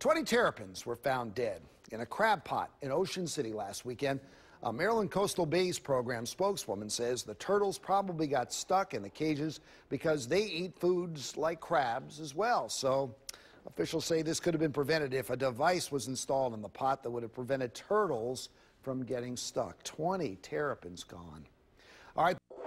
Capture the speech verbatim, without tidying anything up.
twenty terrapins were found dead in a crab pot in Ocean City last weekend. A Maryland Coastal Bays program spokeswoman says the turtles probably got stuck in the cages because they eat foods like crabs as well. So officials say this could have been prevented if a device was installed in the pot that would have prevented turtles from getting stuck. twenty terrapins gone. All right.